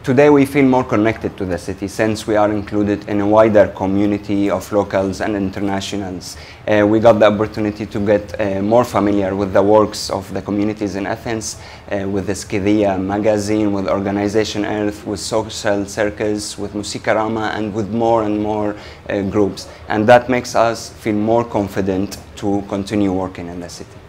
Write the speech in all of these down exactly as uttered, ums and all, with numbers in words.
Today we feel more connected to the city since we are included in a wider community of locals and internationals. Uh, we got the opportunity to get uh, more familiar with the works of the communities in Athens, uh, with the Skidia magazine, with Organization Earth, with Social Circus, with Musikarama, and with more and more uh, groups. And that makes us feel more confident to continue working in the city.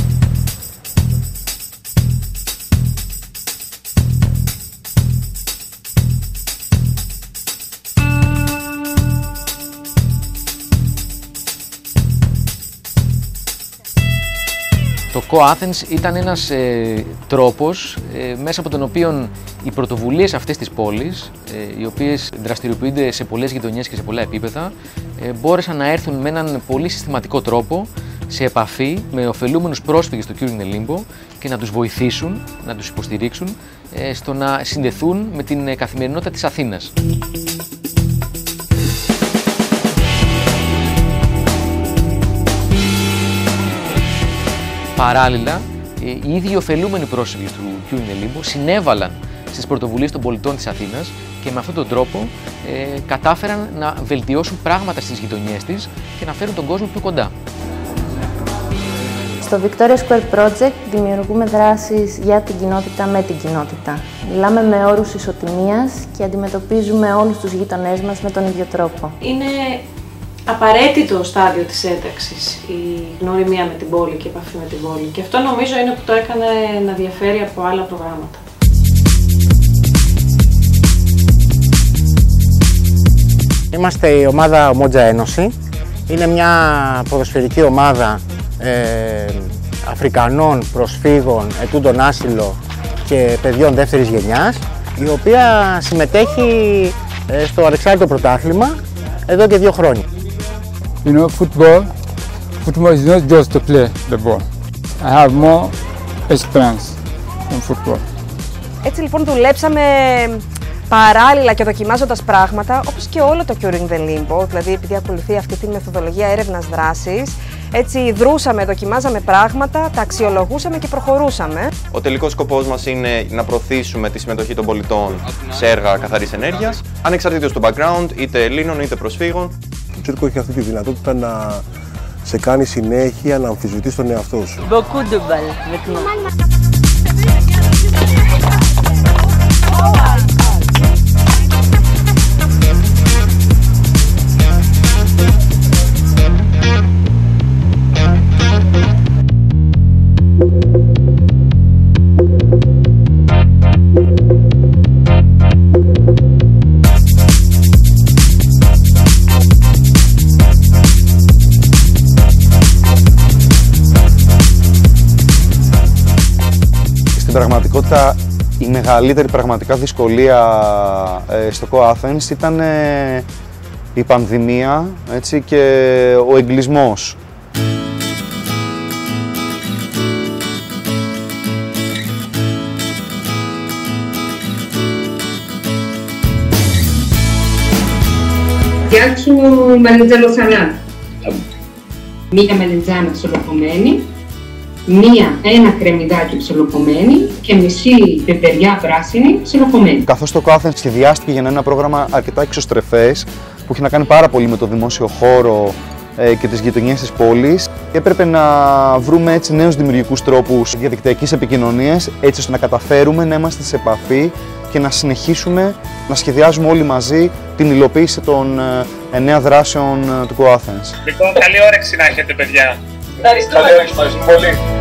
Το Co-Athens ήταν ένας ε, τρόπος ε, μέσα από τον οποίο οι πρωτοβουλίες αυτές της πόλης, ε, οι οποίες δραστηριοποιούνται σε πολλές γειτονιές και σε πολλά επίπεδα, ε, μπόρεσαν να έρθουν με έναν πολύ συστηματικό τρόπο σε επαφή με ωφελούμενους πρόσφυγες του Curing the Limbo και να τους βοηθήσουν, να τους υποστηρίξουν ε, στο να συνδεθούν με την ε, καθημερινότητα της Αθήνας. Παράλληλα, οι ίδιοι ωφελούμενοι πρόσφυγες του Curing the Limbo συνέβαλαν στις πρωτοβουλίες των πολιτών της Αθήνας και με αυτόν τον τρόπο ε, κατάφεραν να βελτιώσουν πράγματα στις γειτονιές της και να φέρουν τον κόσμο πιο κοντά. Στο Victoria Square Project δημιουργούμε δράσεις για την κοινότητα με την κοινότητα. Μιλάμε με όρους ισοτιμίας και αντιμετωπίζουμε όλους τους γείτονές μας με τον ίδιο τρόπο. Είναι απαραίτητο στάδιο της ένταξης η γνωριμία με την πόλη και η επαφή με την πόλη. Και αυτό νομίζω είναι που το έκανε να διαφέρει από άλλα προγράμματα. Είμαστε η ομάδα Ομότζα Ένωση. Είναι μια ποδοσφαιρική ομάδα ε, Αφρικανών προσφύγων, ετούντων άσυλο και παιδιών δεύτερης γενιάς, η οποία συμμετέχει ε, στο ανεξάρτητο πρωτάθλημα εδώ και δύο χρόνια. You know, football, football is not just to play the ball. I have more experience in football. Έτσι λοιπόν δουλέψαμε παράλληλα και δοκιμάζοντας πράγματα, όπως και όλο το Curing the Limbo, δηλαδή επειδή ακολουθεί αυτή τη μεθοδολογία έρευνας δράσης, έτσι δρούσαμε, δοκιμάζαμε πράγματα, τα αξιολογούσαμε και προχωρούσαμε. Ο τελικός σκοπός μας είναι να προωθήσουμε τη συμμετοχή των πολιτών σε έργα καθαρής ενέργειας, ανεξαρτήτως του background, είτε Ελλήνων είτε προσφύγων. Το τσίρκο έχει αυτή τη δυνατότητα να σε κάνει συνέχεια να αμφισβητείς τον εαυτό σου. Beaucoup de balles, Στην πραγματικότητα, η μεγαλύτερη πραγματικά δυσκολία ε, στο Co-Athens ήταν ε, η πανδημία, έτσι, και ο εγκλισμός. Γεια σου, Μανιτζέλο Σαλά. Μία μελιτζάνα ψιλοκομμένη, μία, ένα κρεμμυδάκι ψιλοκομμένη και μισή πιπεριά πράσινη ψιλοκομμένη. Καθώς το Co-Athens σχεδιάστηκε για να είναι ένα πρόγραμμα αρκετά εξωστρεφές, που έχει να κάνει πάρα πολύ με το δημόσιο χώρο ε, και τις γειτονιές της πόλης, έπρεπε να βρούμε έτσι νέους δημιουργικούς τρόπους διαδικτυακής επικοινωνίας, έτσι ώστε να καταφέρουμε να είμαστε σε επαφή και να συνεχίσουμε να σχεδιάζουμε όλοι μαζί την υλοποίηση των εννέα δράσεων του Co-Athens. Λοιπόν, καλή όρεξη να έχετε, παιδιά. Ευχαριστούμε. Καλή όρεξη, ευχαριστούμε πολύ.